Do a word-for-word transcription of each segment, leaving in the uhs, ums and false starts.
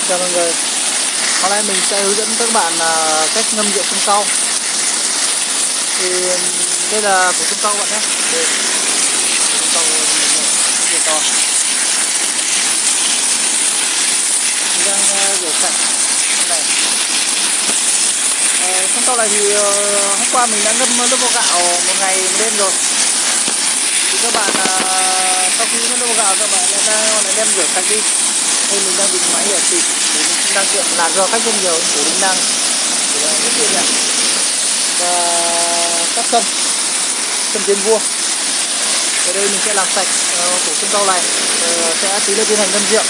Chào mọi người. Hôm nay mình sẽ hướng dẫn các bạn cách ngâm rượu sông cau. Thì đây là củ sông cau bạn nhé. Đây, sông cau rất to. Mình đang rửa sạch này. À, sông cau này thì hôm qua mình đã ngâm nước vo gạo một ngày một đêm rồi. Thì các bạn sau khi ngâm nước vo gạo các bạn lại đem rửa sạch đi. Đây mình đang dùng máy để xịt, thì mình cũng đang tiện làm cho khách rất nhiều chủ tính năng thì là rất tiện này. Và cắt sâm, sâm tiến vua. Ở đây mình sẽ làm sạch uh, củ sông cau này, uh, sẽ tí nữa tiến hành ngâm rượu.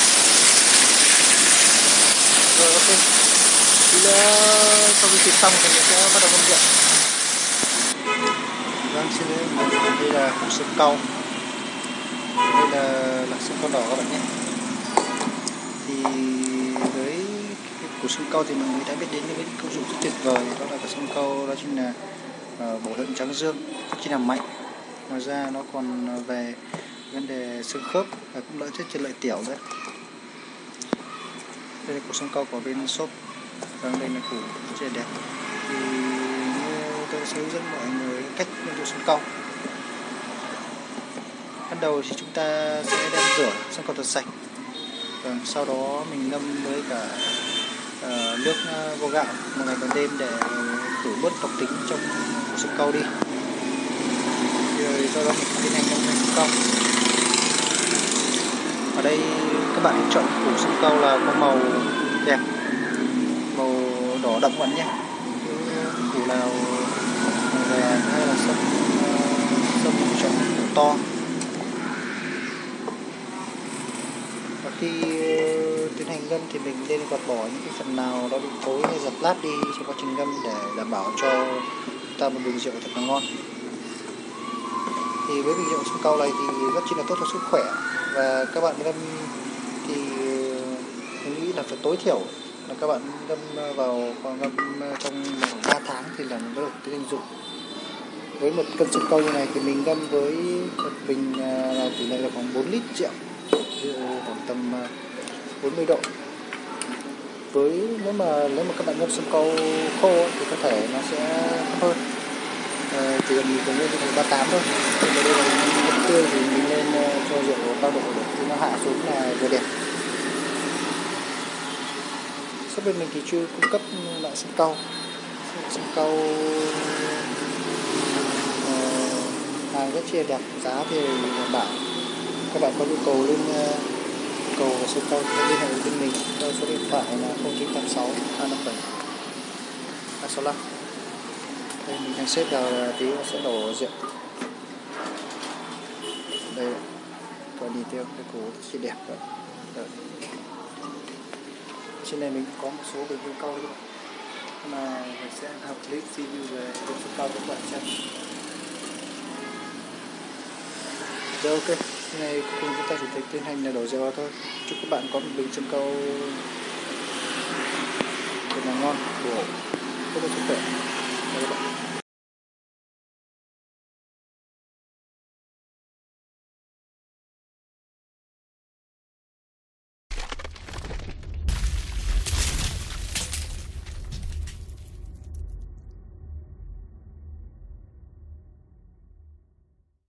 Rồi ok, tí nữa sau khi xịt xong thì mình sẽ bắt đầu ngâm rượu. Vâng, xin lỗi, đây là củ sông cau, đây là là sông cau đỏ các bạn nhé. Thì với cái củ sông cau thì mọi người đã biết đến những công dụng rất tuyệt vời, đó là cái sông cau đó chính là uh, bổ thận tráng dương, rất chi là mạnh. Ngoài ra nó còn về vấn đề xương khớp và cũng lợi rất cho lợi tiểu nữa. Đây là củ sông cau của bên shop, và đây là củ rất là đẹp. Thì như tôi sẽ hướng dẫn mọi người cách ngâm rượu sông cau. Ban đầu thì chúng ta sẽ đem rửa sông cau thật sạch. Vâng, sau đó mình ngâm với cả uh, nước uh, vo gạo một ngày một đêm để khử bớt độc tính trong củ sông cau đi. Rồi sau đó mình tiến hành ngâm sông cau. Ở đây các bạn chọn củ sông cau là có màu đẹp, màu đỏ đậm bạn nhé. Củ nào vàng hay là sâm sâm chọn to. Và khi tiến hành ngâm thì mình nên gọt bỏ những cái phần nào đó bị thối hay dập lát đi trong quá trình ngâm để đảm bảo cho ta một bình rượu thật là ngon. Thì với bình rượu sông cau này thì rất chi là tốt cho sức khỏe, và các bạn ngâm thì mình nghĩ là phải tối thiểu là các bạn ngâm vào ngâm trong ba tháng thì là mình có được cái dinh dụng. Với một cân sông cau như này thì mình ngâm với một bình là tỷ lệ là khoảng bốn lít rượu, khoảng tầm bốn mươi độ. Với nếu mà nếu mà các bạn ngâm sông cau khô thì có thể nó sẽ thấp hơn, à, chỉ cần mình cần lên tới ba mươi tám thôi. Nhưng mà đây là mình ngâm tươi thì mình nên cho rượu cao độ để khi nó hạ xuống là vừa đẹp. Shop bên mình thì chưa cung cấp loại sông cau. Sông cau uh, hàng rất chia đẹp, giá thì đảm bảo. Các bạn có nhu cầu lên uh, cầu và sông cau thì liên hệ với bên mình theo số điện thoại là không chín tám sáu hai năm bảy hai sáu năm. Đây mình đang xếp vào là tí sẽ đổ rượu. Đây, còn nhìn theo cái củ rất đẹp rồi. Đấy. Trên này mình có một số bình sông cau nữa, mà mình sẽ học clip review về bình sông cau cho các bạn xem. Rồi ok, cái này cùng chúng ta chỉ thấy tiến hành là đổ rượu vào thôi. Chúc các bạn có một bình sông cau thật là ngon, bổ, rất là sức khỏe.